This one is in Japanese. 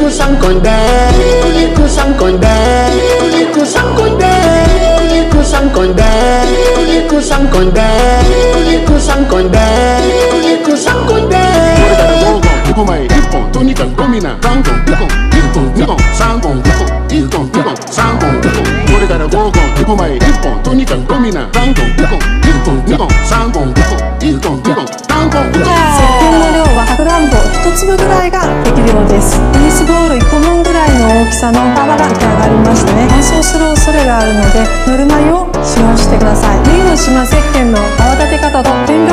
kusang konde, kusang konde, kusang konde, kusang konde, kusang konde, kusang konde, kusang konde. これから5本6枚1本とにかくゴミな3本2本1本2本3本2本1本2本3本2本これから5本6枚1本とにかくゴミな3本2本1本2本3本2本1本2本3本2本。 石鹸の量はさくらんぼ1粒ぐらいが適量です。テニスボール1個分ぐらいの大きさの泡が出来上がりましたね。乾燥する恐れがあるのでぬるま湯を使用してください。次の島石鹸の泡立て方と便